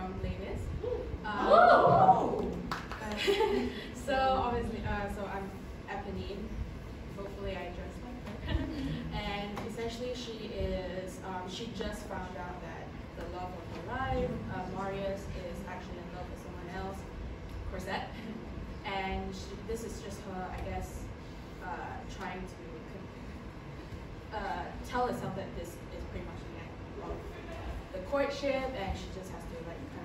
from Les Mis. Oh! So obviously, so I'm Eponine. Hopefully I dress like her. And essentially she is, she just found out that the love of her life, Marius, is actually in love with someone else, Corsette. And this is just her, I guess, trying to tell herself that this is pretty much the end of the courtship, and she just has to like